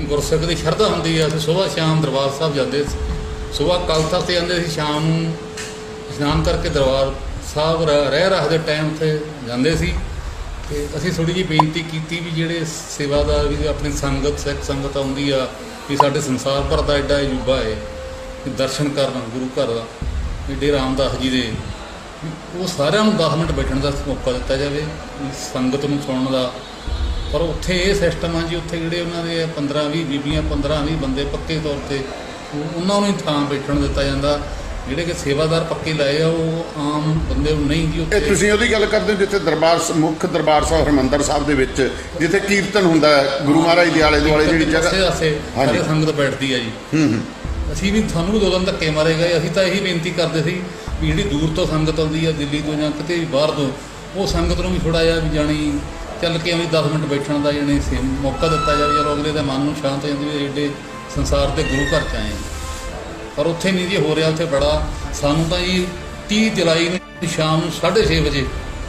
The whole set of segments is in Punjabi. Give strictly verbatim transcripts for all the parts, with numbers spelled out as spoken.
गुरसिख की शरधा होंगी है। असीं सुबह शाम दरबार साहब जाते, सुबह अकाल तख्त ते जाते, शाम नूं इशनान करके दरबार साहब रह रखते टाइम उत्थे जाते सी। ते असीं थोड़ी जी बेनती की भी जिहड़े सेवादार भी अपनी संगत सिख संगत आउंदी आ भी साडे संसार भर दा एडा अजूबा है दर्शन करन गुरु घर दा डेरा रामदास जी दे, वो सारिਆਂ ਨੂੰ दस मिनट बैठण ਦਾ मौका दिता जाए संगत ਨੂੰ सुणन ਦਾ। पर उत्थे ये सिस्टम आ जी, उत्थे जिहड़े उन्हां दे पंद्रह भी बीबियां पंद्रह भी बंदे पक्के तौर पर उन्होंने ही थां बैठण दिता जांदा। जिहड़े कि सेवादार पक्के लाए आ वो आम बंदे नहीं जी। ਇਹ ਤੁਸੀਂ ਉਹਦੀ ਗੱਲ ਕਰਦੇ ਜਿੱਥੇ ਦਰਬਾਰ ਮੁੱਖ ਦਰਬਾਰ ਸਾਹਿਬ ਹਰਿਮੰਦਰ ਸਾਹਿਬ ਦੇ ਵਿੱਚ ਜਿੱਥੇ ਕੀਰਤਨ ਹੁੰਦਾ ਗੁਰੂ ਮਹਾਰਾਜ ਦੇ ਆਲੇ ਦੁਆਲੇ ਜਿਹੜੀ ਜਗ੍ਹਾ ਆਸੇ ਸਾਰੇ ਸੰਗਤ ਬੈਠਦੀ ਆ ਜੀ। ਹੂੰ ਹੂੰ ਅਸੀਂ ਵੀ ਸਾਨੂੰ ਵੀ ਦੋ ਦਿਨ ਧੱਕੇ ਮਾਰੇ ਗਏ। ਅਸੀਂ ਤਾਂ ਇਹੀ ਬੇਨਤੀ ਕਰਦੇ ਸੀ ਵੀ ਜਿਹੜੀ ਦੂਰ ਤੋਂ ਸੰਗਤ ਆਉਂਦੀ ਆ ਦਿੱਲੀ ਤੋਂ ਜਾਂ ਕਿਤੇ ਵੀ ਬਾਹਰ ਤੋਂ, ਉਹ ਸੰਗਤ ਨੂੰ ਵੀ ਥੋੜ੍ਹਾ ਜਿਹਾ ਵੀ ਜਾਣੀ ਚੱਲ ਕੇ ਆਉਂਦੀ ਦਸ ਮਿੰਟ ਬੈਠਣ ਦਾ ਜਾਣੀ ਸੇਮ ਮੌਕਾ ਦਿੱਤਾ ਜਾਵੇ। ਚਲੋ ਅਗਲੇ ਦੇ ਮਨ ਨੂੰ ਸ਼ਾਂਤ ਹੋ ਜਾਂਦੀ ਵੀ ਏਡੇ ਸੰਸਾਰ ਦੇ ਗੁਰੂ ਘਰ 'ਚ ਆਏ। ਪਰ ਉੱਥੇ ਨਹੀਂ ਜੀ ਹੋ ਰਿਹਾ। ਉੱਥੇ ਬੜਾ ਸਾਨੂੰ ਤਾਂ ਜੀ ਤੀਹ ਜੁਲਾਈ ਨੂੰ ਸ਼ਾਮ ਨੂੰ ਸਾਢੇ ਛੇ ਵਜੇ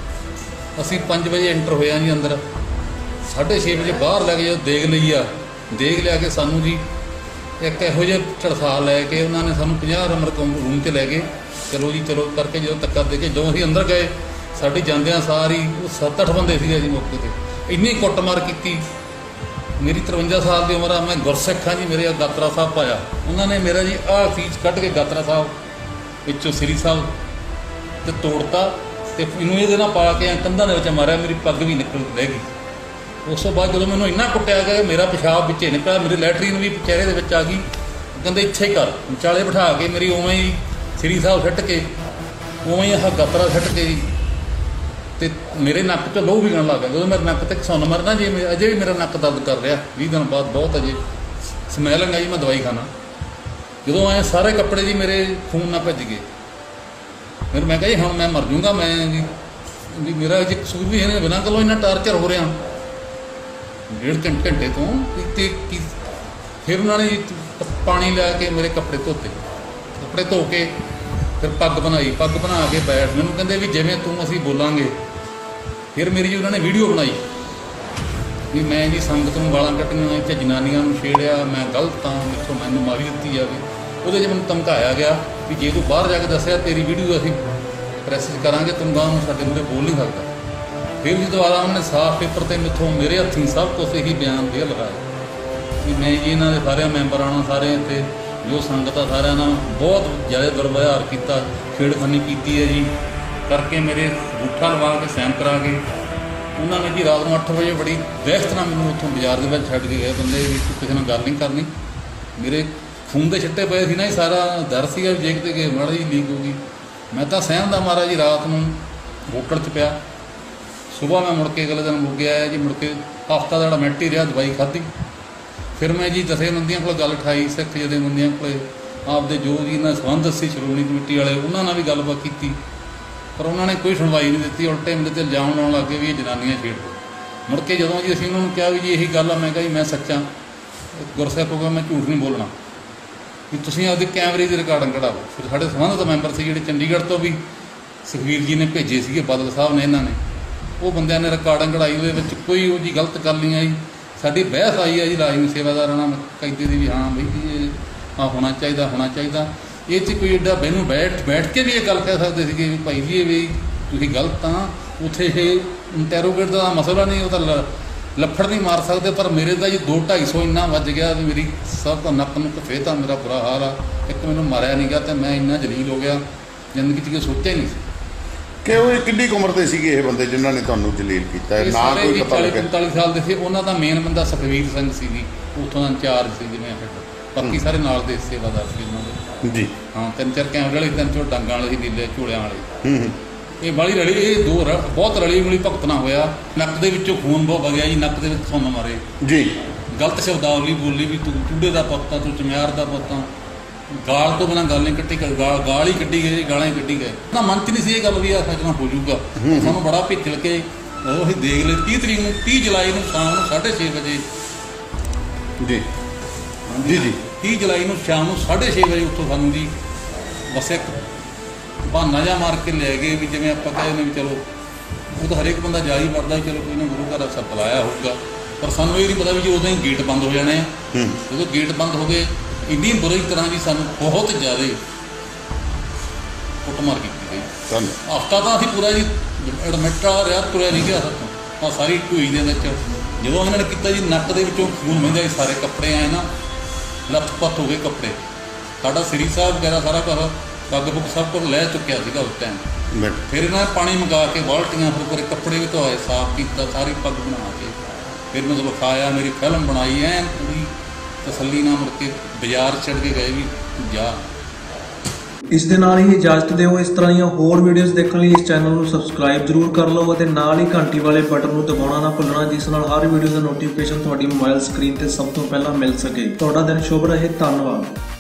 ਅਸੀਂ ਪੰਜ ਵਜੇ ਐਂਟਰ ਹੋਏ ਹਾਂ ਜੀ ਅੰਦਰ। ਸਾਢੇ ਛੇ ਵਜੇ ਬਾਹਰ ਲੈ ਕੇ ਜਦੋਂ ਦੇਗ ਲਈ ਆ, ਦੇਗ ਲਿਆ ਕੇ ਸਾਨੂੰ ਜੀ ਇੱਕ ਇਹੋ ਜਿਹੇ ਝੜਸਾ ਲੈ ਕੇ ਉਹਨਾਂ ਨੇ ਸਾਨੂੰ ਪੰਜਾਹ ਨੰਬਰ ਰੂਮ 'ਚ ਲੈ ਗਏ। ਚਲੋ ਜੀ ਚਲੋ ਕਰਕੇ ਜਦੋਂ ਧੱਕਾ ਦੇ ਕੇ ਜਦੋਂ ਅਸੀਂ ਅੰਦਰ ਗਏ ਸਾਡੀ ਜਾਂਦਿਆਂ ਸਾਰੀ ਉਹ ਸੱਤ ਅੱਠ ਬੰਦੇ ਸੀਗੇ ਜੀ ਮੌਕੇ 'ਤੇ। ਇੰਨੀ ਕੁੱਟਮਾਰ ਕੀਤੀ। ਮੇਰੀ ਤਰਵੰਜਾ ਸਾਲ ਦੀ ਉਮਰ ਆ, ਮੈਂ ਗੁਰਸਿੱਖ ਹਾਂ ਜੀ। ਮੇਰੇ ਗਾਤਰਾ ਸਾਹਿਬ ਪਾਇਆ ਉਹਨਾਂ ਨੇ ਮੇਰਾ ਜੀ ਆਹ ਚੀਜ਼ ਕੱਢ ਕੇ ਗਾਤਰਾ ਸਾਹਿਬ ਵਿੱਚੋਂ ਸ੍ਰੀ ਸਾਹਿਬ ਤੇ ਤੋੜਤਾ ਤੇ ਇਹਨੂੰ ਇਹਦੇ ਨਾਲ ਪਾ ਕੇ ਕੰਧਾਂ ਦੇ ਵਿੱਚ ਮਾਰਿਆ। ਮੇਰੀ ਪੱਗ ਵੀ ਨਿਕਲ ਰਹਿ ਗਈ। ਉਸ ਤੋਂ ਬਾਅਦ ਜਦੋਂ ਮੈਨੂੰ ਇੰਨਾ ਕੁੱਟਿਆ ਗਿਆ ਮੇਰਾ ਪਿਸ਼ਾਬ ਵਿੱਚੇ ਨਿਕਲਿਆ, ਮੇਰੇ ਲੈਟਰੀਨ ਵੀ ਚਿਹਰੇ ਦੇ ਵਿੱਚ ਆ ਗਈ। ਕਹਿੰਦੇ ਇੱਥੇ ਹੀ ਕਰ, ਵਿਚਾਲੇ ਬਿਠਾ ਕੇ ਮੇਰੀ ਉਵੇਂ ਹੀ ਸ੍ਰੀ ਸਾਹਿਬ ਸੁੱਟ ਕੇ ਉਵੇਂ ਹੀ ਆਹ ਗਾਤਰਾ ਸੁੱਟ ਕੇ ਜੀ ਤੇ ਮੇਰੇ ਨੱਕ 'ਚੋਂ ਲਹੂ ਵੀ ਗਣ ਲੱਗ ਗਿਆ। ਜਦੋਂ ਮੇਰੇ ਨੱਕ 'ਤੇ ਸੁੰਨ ਮਰਨਾ ਜੀ, ਅਜੇ ਵੀ ਮੇਰਾ ਨੱਕ ਦਰਦ ਕਰ ਰਿਹਾ। ਵੀਹ ਦਿਨ ਬਾਅਦ ਬਹੁਤ ਅਜੇ ਸਮੈਲ ਆਈ, ਮੈਂ ਦਵਾਈ ਖਾਣਾ। ਜਦੋਂ ਆਏ ਸਾਰੇ ਕੱਪੜੇ ਜੀ ਮੇਰੇ ਖੂਨ ਨਾਲ ਭਿੱਜ ਗਏ। ਫਿਰ ਮੈਂ ਕਿਹਾ ਜੀ ਹੁਣ ਮੈਂ ਮਰ ਜੂੰਗਾ ਮੈਂ ਜੀ, ਵੀ ਮੇਰਾ ਜੇ ਕਸੂਰ ਵੀ ਹੈ ਬਿਨਾਂ ਗੱਲੋਂ ਇੰਨਾ ਟਾਰਚਰ ਹੋ ਰਿਹਾ ਡੇਢ ਘੰਟੇ ਘੰਟੇ ਤੋਂ। ਅਤੇ ਕੀ ਫਿਰ ਉਹਨਾਂ ਨੇ ਪਾਣੀ ਲੈ ਕੇ ਮੇਰੇ ਕੱਪੜੇ ਧੋਤੇ, ਕੱਪੜੇ ਧੋ ਕੇ ਫਿਰ ਪੱਗ ਬਣਾਈ। ਪੱਗ ਬਣਾ ਕੇ ਬੈਠ ਮੈਨੂੰ ਕਹਿੰਦੇ ਵੀ ਜਿਵੇਂ ਤੂੰ ਅਸੀਂ ਬੋਲਾਂਗੇ। ਫਿਰ ਮੇਰੀ ਜੀ ਉਹਨਾਂ ਨੇ ਵੀਡੀਓ ਬਣਾਈ ਵੀ ਮੈਂ ਜੀ ਸੰਗਤ ਨੂੰ ਗਾਲਾਂ ਕੱਢੀਆਂ, ਇੱਥੇ ਜਨਾਨੀਆਂ ਨੂੰ ਛੇੜਿਆ, ਮੈਂ ਗਲਤ ਹਾਂ, ਇੱਥੋਂ ਮੈਨੂੰ ਮਾਰੀ ਦਿੱਤੀ ਜਾਵੇ। ਉਹਦੇ 'ਚ ਮੈਨੂੰ ਧਮਕਾਇਆ ਗਿਆ ਵੀ ਜੇ ਤੂੰ ਬਾਹਰ ਜਾ ਕੇ ਦੱਸਿਆ ਤੇਰੀ ਵੀਡੀਓ ਅਸੀਂ ਪ੍ਰੈਸ 'ਚ ਕਰਾਂਗੇ, ਤੂੰ ਗਾਂ ਨੂੰ ਸਾਡੇ ਮੂਹਰੇ ਬੋਲ ਨਹੀਂ ਸਕਦਾ। ਫਿਰ ਜੀ ਦੁਬਾਰਾ ਉਹਨੇ ਸਾਫ਼ ਪੇਪਰ 'ਤੇ ਮੈਥੋਂ ਮੇਰੇ ਹੱਥੀਂ ਸਭ ਕੁਛ ਇਹੀ ਬਿਆਨ ਦੇ ਲਗਾਇਆ ਵੀ ਮੈਂ ਜੀ ਇਹਨਾਂ ਦੇ ਸਾਰਿਆਂ ਮੈਂਬਰਾਂ ਨਾਲ ਸਾਰੇ ਇੱਥੇ ਜੋ ਸੰਗਤ ਆ ਸਾਰਿਆਂ ਨਾਲ ਬਹੁਤ ਜ਼ਿਆਦਾ ਦੁਰਵਿਵਹਾਰ ਕੀਤਾ, ਛੇੜਖਾਨੀ ਕੀਤੀ ਹੈ ਜੀ ਕਰਕੇ ਮੇਰੇ ਅੰਗੂਠਾ ਲਵਾ ਕੇ ਸਾਈਨ ਕਰਾ ਕੇ ਉਹਨਾਂ ਨੇ ਜੀ ਰਾਤ ਨੂੰ ਅੱਠ ਵਜੇ ਬੜੀ ਦਹਿਸ਼ਤ ਨਾਲ ਮੈਨੂੰ ਉੱਥੋਂ ਬਾਜ਼ਾਰ ਦੇ ਵਿੱਚ ਛੱਡ ਕੇ ਗਏ ਬੰਦੇ ਵੀ ਕਿਸੇ ਨਾਲ ਗੱਲ ਨਹੀਂ ਕਰਨੀ। ਮੇਰੇ ਖੂਨ ਦੇ ਛਿੱਟੇ ਪਏ ਸੀ ਨਾ ਜੀ, ਸਾਰਾ ਡਰ ਸੀਗਾ ਵੀ ਜੇ ਕਿਤੇ ਕਿ ਮਾੜਾ ਜੀ ਲੀਕ ਹੋ ਗਈ। ਮੈਂ ਤਾਂ ਸਹਿਣ ਦਾ ਮਾਰਾ ਜੀ ਰਾਤ ਨੂੰ ਹੋਟਲ 'ਚ ਪਿਆ। ਸੁਬਾਹ ਮੈਂ ਮੁੜ ਕੇ ਅਗਲੇ ਦਿਨ ਮੁੜ ਗਿਆ ਜੀ। ਮੁੜ ਕੇ ਹਫ਼ਤਾ ਦਾ ਜਿਹੜਾ ਮਿੰਟ ਹੀ ਰਿਹਾ, ਦਵਾਈ ਖਾਧੀ। ਫਿਰ ਮੈਂ ਜੀ ਜਥੇਬੰਦੀਆਂ ਕੋਲ ਗੱਲ ਉਠਾਈ, ਸਿੱਖ ਜਥੇਬੰਦੀਆਂ ਕੋਲ ਆਪਦੇ ਜੋ ਜੀ ਇਹਨਾਂ ਸੰਬੰਧ ਸੀ ਸ਼੍ਰੋਮਣੀ ਕਮੇਟੀ ਵਾਲੇ, ਉਹਨਾਂ ਨਾਲ ਵੀ ਗੱਲਬਾਤ ਕੀਤੀ। ਪਰ ਉਹਨਾਂ ਨੇ ਕੋਈ ਸੁਣਵਾਈ ਨਹੀਂ ਦਿੱਤੀ। ਉਲਟੇ ਮੇਰੇ 'ਤੇ ਇਲਜ਼ਾਮ ਲਾਉਣ ਲੱਗ ਗਏ ਵੀ ਇਹ ਜਨਾਨੀਆਂ ਛੇੜ। ਮੁੜ ਕੇ ਜਦੋਂ ਜੀ ਅਸੀਂ ਉਹਨਾਂ ਨੂੰ ਕਿਹਾ ਵੀ ਜੀ ਇਹੀ ਗੱਲ ਆ, ਮੈਂ ਕਿਹਾ ਜੀ ਮੈਂ ਸੱਚਾ ਗੁਰਸਿੱਖ ਹੋ ਗਿਆ, ਮੈਂ ਝੂਠ ਨਹੀਂ ਬੋਲਣਾ, ਵੀ ਤੁਸੀਂ ਆਪਦੇ ਕੈਮਰੇ ਦੀ ਰਿਕਾਰਡਿੰਗ ਕਢਾਓ। ਫਿਰ ਸਾਡੇ ਸੰਬੰਧਿਤ ਮੈਂਬਰ ਸੀ ਜਿਹੜੇ ਚੰਡੀਗੜ੍ਹ ਤੋਂ ਵੀ ਸੁਖਬੀਰ ਜੀ ਨੇ ਭੇਜੇ ਸੀਗੇ, ਬਾਦਲ ਸਾਹਿਬ ਨੇ, ਇਹਨਾਂ ਨੇ ਉਹ ਬੰਦਿਆਂ ਨੇ ਰਿਕਾਰਡਿੰਗ ਕਢਾਈ। ਉਹਦੇ ਵਿੱਚ ਕੋਈ ਉਹ ਜੀ ਗਲਤ ਗੱਲ ਨਹੀਂ ਆਈ। ਸਾਡੀ ਬਹਿਸ ਆਈ ਹੈ ਜੀ ਲਾਜ਼ਮੀ ਸੇਵਾਦਾਰਾਂ ਨਾਲ ਕਹਿੰਦੇ ਦੀ ਵੀ ਹਾਂ ਬਈ ਇਹ ਆ ਹੋਣਾ ਚਾਹੀਦਾ ਹੋਣਾ ਚਾਹੀਦਾ। ਇਹ 'ਚ ਕੋਈ ਐਡਾ ਬਹਿਨੂੰ ਬੈਠ ਬੈਠ ਕੇ ਵੀ ਇਹ ਗੱਲ ਕਹਿ ਸਕਦੇ ਸੀਗੇ ਵੀ ਭਾਈ ਜੀ ਇਹ ਵੀ ਤੁਸੀਂ ਗਲਤ ਆ। ਉੱਥੇ ਇਹ ਇੰਟੈਰੋਗੇਟ ਦਾ ਮਸਲਾ ਨਹੀਂ, ਉਹ ਤਾਂ ਲ ਲੱਫੜ ਨਹੀਂ ਮਾਰ ਸਕਦੇ। ਪਰ ਮੇਰੇ ਤਾਂ ਜੀ ਦੋ ਢਾਈ ਸੌ ਇੰਨਾ ਵੱਜ ਗਿਆ ਵੀ ਮੇਰੀ ਸਭ ਤੋਂ ਨੱਕ ਨੂੰ ਫੇਰ ਤਾਂ ਮੇਰਾ ਬੁਰਾ ਹਾਲ ਆ। ਇੱਕ ਮੈਨੂੰ ਮਾਰਿਆ ਨਹੀਂ ਗਿਆ ਅਤੇ ਮੈਂ ਇੰਨਾ ਜਲੀਲ ਹੋ ਗਿਆ, ਜ਼ਿੰਦਗੀ 'ਚ ਕੋਈ ਸੋਚਿਆ ਹੀ ਨਹੀਂ ਸੀ ਕਿ ਉਹ ਕਿੰਨੀ ਕੁ ਉਮਰ ਦੇ ਸੀਗੇ ਇਹ ਬੰਦੇ ਜਿਨ੍ਹਾਂ ਨੇ ਤੁਹਾਨੂੰ ਜਲੀਲ ਕੀਤਾ? ਨਾ ਕੋਈ ਪਤਾ ਚਾਲੀ ਪੰਤਾਲੀ ਸਾਲ ਦੇ ਸੀ। ਉਹਨਾਂ ਦਾ ਮੇਨ ਬੰਦਾ ਸੁਖਬੀਰ ਸਿੰਘ ਸੀ ਜੀ, ਉੱਥੋਂ ਦਾ ਇੰਚਾਰਜ ਸੀ ਜਿਵੇਂ ਹੈਡ। ਬਾਕੀ ਸਾਰੇ ਨਾਲ ਦੇ ਸੇਵਾਦਾਰ ਸੀ ਉਹਨਾਂ ਦੇ ਜੀ। ਹਾਂ, ਤਿੰਨ ਚਾਰ ਕੈਮਰੇ ਵਾਲੇ, ਤਿੰਨ ਚਾਰ ਡਾਂਗਾਂ ਵਾਲੇ ਸੀ, ਨੀਲੇ ਝੋਲਿਆਂ ਵਾਲੇ। ਇਹ ਬਾਹਲੀ ਰਲੀ, ਇਹ ਦੋ ਬਹੁਤ ਰਲੀ ਮਿਲੀ ਭੁਗਤਣਾ ਹੋਇਆ। ਨੱਕ ਦੇ ਵਿੱਚੋਂ ਖੂਨ ਬਹੁਤ ਵਗਿਆ ਜੀ, ਨੱਕ ਦੇ ਵਿੱਚ ਸੁੰਨ ਮਾਰੇ ਜੀ। ਗਲਤ ਸ਼ਬਦਾਵਲੀ ਬੋਲੀ ਵੀ ਤੂੰ ਚੂੜੇ ਦਾ ਪੁੱਤ ਆ, ਤੂੰ ਚਮਿਆਰ ਦਾ ਪੁੱਤ ਆ। ਗਾਲ ਤੋਂ ਬਿਨਾਂ ਗੱਲ ਨਹੀਂ ਕੱਢੀ, ਗਾਲ ਗਾਲ ਹੀ ਕੱਢੀ ਗਏ, ਗਾਲਾਂ ਹੀ ਕੱਢੀ ਗਏ। ਨਾ ਮਨ 'ਚ ਨਹੀਂ ਸੀ ਇਹ ਗੱਲ ਵੀ ਆ ਸੱਚਣਾ ਹੋ ਜਾਊਗਾ। ਸਾਨੂੰ ਬੜਾ ਭਿੱਚਲ ਕੇ ਉਹ ਅਸੀਂ ਦੇਖ ਲਏ। ਤੀਹ ਤਰੀਕ ਨੂੰ ਤੀਹ ਜੁਲਾਈ ਨੂੰ ਸ਼ਾਮ ਨੂੰ ਸਾਢੇ ਛੇ ਵਜੇ ਜੀ ਜੀ ਜੀ ਤੀਹ ਜੁਲਾਈ ਨੂੰ ਸ਼ਾਮ ਨੂੰ ਸਾਢੇ ਛੇ ਵਜੇ ਉੱਥੋਂ ਸਾਨੂੰ ਜੀ ਬਸ ਇੱਕ ਬਹਾਨਾ ਜਿਹਾ ਮਾਰ ਕੇ ਲੈ ਗਏ ਵੀ ਜਿਵੇਂ ਆਪਾਂ ਕਹਿੰਦੇ ਨੇ ਵੀ ਚਲੋ ਉਹ ਤਾਂ ਹਰੇਕ ਬੰਦਾ ਜਾ ਹੀ ਵੜਦਾ, ਚਲੋ ਕੋਈ ਨਾ ਗੁਰੂ ਘਰ ਸਭ ਬੁਲਾਇਆ ਹੋਊਗਾ। ਪਰ ਸਾਨੂੰ ਇਹ ਨਹੀਂ ਪਤਾ ਵੀ ਜੀ ਉਦੋਂ ਹੀ ਗੇਟ ਬੰਦ ਹੋ ਜਾਣੇ ਆ। ਜਦੋਂ ਗੇਟ ਬੰਦ ਹੋ ਗਏ ਇੰਨੀ ਬੁਰੀ ਤਰ੍ਹਾਂ ਜੀ ਸਾਨੂੰ ਬਹੁਤ ਜ਼ਿਆਦਾ ਕੁੱਟਮਾਰ ਕੀਤੀ ਗਈ। ਹਫ਼ਤਾ ਤਾਂ ਅਸੀਂ ਪੂਰਾ ਜੀ ਐਡਮਿਟ ਵਾਲਾ ਰਿਹਾ, ਤੁਰਿਆ ਨਹੀਂ ਗਿਆ ਸਾਥੋਂ। ਆਹ ਸਾਰੀ ਢੂਈ ਦੇ ਵਿੱਚ ਜਦੋਂ ਇਹਨਾਂ ਨੇ ਕੀਤਾ ਜੀ ਨੱਕ ਦੇ ਵਿੱਚੋਂ ਖੂਨ ਵਹਿੰਦਾ, ਸਾਰੇ ਕੱਪੜੇ ਆਏ ਨਾ ਲੱਥ ਪੱਥ ਹੋ ਗਏ ਕੱਪੜੇ। ਸਾਡਾ ਸ੍ਰੀ ਸਾਹਿਬ ਵਗੈਰਾ ਸਾਰਾ ਕੁਛ ਪੱਗ ਪੁੱਗ ਸਭ ਕੁਝ ਲੈ ਚੁੱਕਿਆ ਸੀਗਾ ਉਸ ਟਾਈਮ। ਫਿਰ ਇਹਨਾਂ ਨੇ ਪਾਣੀ ਮੰਗਾ ਕੇ ਬਾਲਟੀਆਂ ਫਿਰ ਪੂਰੇ ਕੱਪੜੇ ਵੀ ਧੋਏ, ਸਾਫ਼ ਕੀਤਾ, ਸਾਰੀ ਪੱਗ ਬਣਾ ਕੇ ਫਿਰ ਮੈਂ ਵਿਖਾਇਆ, ਮੇਰੀ ਫਿਲਮ ਬਣਾਈ ਐ ਪੂਰੀ ਤਸੱਲੀ ਨਾਲ। ਮੁੜ ਕੇ ਬਾਜ਼ਾਰ ਛੱਡ ਕੇ ਗਏ ਵੀ ਜਾ। ਇਸ ਦੇ ਨਾਲ ਹੀ ਇਜਾਜ਼ਤ ਦਿਓ। ਇਸ ਤਰ੍ਹਾਂ ਦੀਆਂ ਹੋਰ ਵੀਡੀਓਜ਼ ਦੇਖਣ ਲਈ ਇਸ ਚੈਨਲ ਨੂੰ ਸਬਸਕ੍ਰਾਈਬ ਜ਼ਰੂਰ ਕਰ ਲਓ ਅਤੇ ਨਾਲ ਹੀ ਘੰਟੀ ਵਾਲੇ ਬਟਨ ਨੂੰ ਦਬਾਉਣਾ ਨਾ ਭੁੱਲਣਾ, ਜਿਸ ਨਾਲ ਹਰ ਵੀਡੀਓ ਦਾ ਨੋਟੀਫਿਕੇਸ਼ਨ ਤੁਹਾਡੀ ਮੋਬਾਈਲ ਸਕਰੀਨ ਤੇ ਸਭ ਤੋਂ ਪਹਿਲਾਂ ਮਿਲ ਸਕੇ। ਤੁਹਾਡਾ ਦਿਨ ਸ਼ੁਭ ਰਹੇ। ਧੰਨਵਾਦ।